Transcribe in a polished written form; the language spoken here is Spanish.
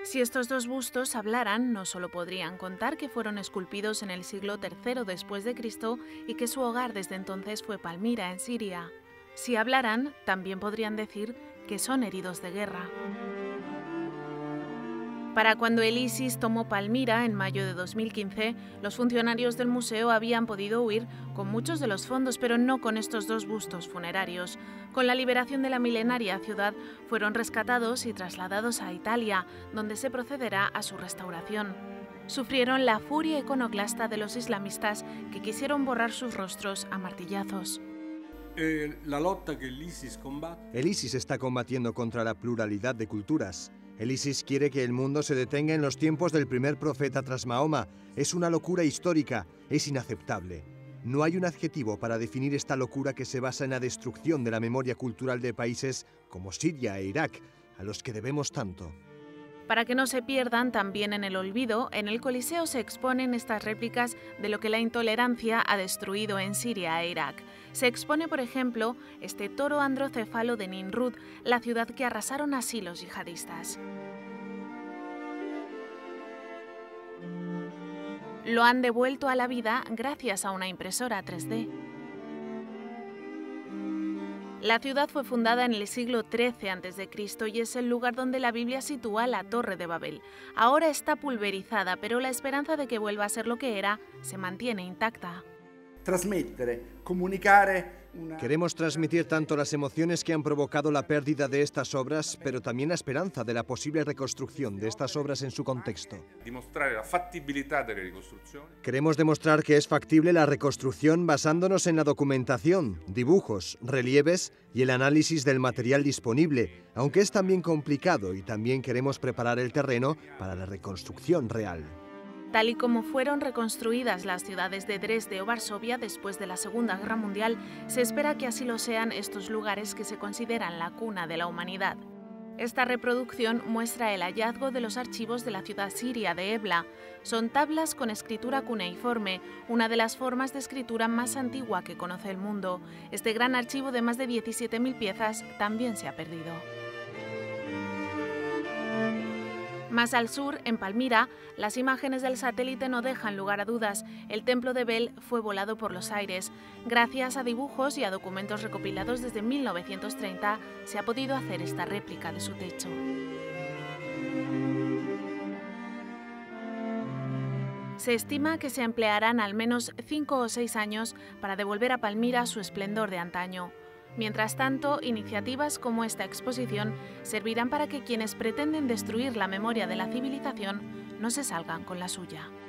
Si estos dos bustos hablaran, no solo podrían contar que fueron esculpidos en el siglo III después de Cristo y que su hogar desde entonces fue Palmira, en Siria. Si hablaran, también podrían decir que son heridos de guerra. Para cuando el ISIS tomó Palmira en mayo de 2015, los funcionarios del museo habían podido huir con muchos de los fondos, pero no con estos dos bustos funerarios. Con la liberación de la milenaria ciudad, fueron rescatados y trasladados a Italia, donde se procederá a su restauración. Sufrieron la furia iconoclasta de los islamistas que quisieron borrar sus rostros a martillazos. El ISIS está combatiendo contra la pluralidad de culturas. El ISIS quiere que el mundo se detenga en los tiempos del primer profeta tras Mahoma. Es una locura histórica, es inaceptable. No hay un adjetivo para definir esta locura que se basa en la destrucción de la memoria cultural de países como Siria e Irak, a los que debemos tanto. Para que no se pierdan también en el olvido, en el Coliseo se exponen estas réplicas de lo que la intolerancia ha destruido en Siria e Irak. Se expone, por ejemplo, este toro androcéfalo de Nimrud, la ciudad que arrasaron así los yihadistas. Lo han devuelto a la vida gracias a una impresora 3D. La ciudad fue fundada en el siglo XIII a.C. y es el lugar donde la Biblia sitúa la Torre de Babel. Ahora está pulverizada, pero la esperanza de que vuelva a ser lo que era se mantiene intacta. Queremos transmitir tanto las emociones que han provocado la pérdida de estas obras, pero también la esperanza de la posible reconstrucción de estas obras en su contexto. Queremos demostrar que es factible la reconstrucción basándonos en la documentación, dibujos, relieves y el análisis del material disponible, aunque es también complicado, y también queremos preparar el terreno para la reconstrucción real. Tal y como fueron reconstruidas las ciudades de Dresde o Varsovia después de la Segunda Guerra Mundial, se espera que así lo sean estos lugares que se consideran la cuna de la humanidad. Esta reproducción muestra el hallazgo de los archivos de la ciudad siria de Ebla. Son tablas con escritura cuneiforme, una de las formas de escritura más antigua que conoce el mundo. Este gran archivo de más de 17.000 piezas también se ha perdido. Más al sur, en Palmira, las imágenes del satélite no dejan lugar a dudas. El templo de Bel fue volado por los aires. Gracias a dibujos y a documentos recopilados desde 1930, se ha podido hacer esta réplica de su techo. Se estima que se emplearán al menos 5 o 6 años para devolver a Palmira su esplendor de antaño. Mientras tanto, iniciativas como esta exposición servirán para que quienes pretenden destruir la memoria de la civilización no se salgan con la suya.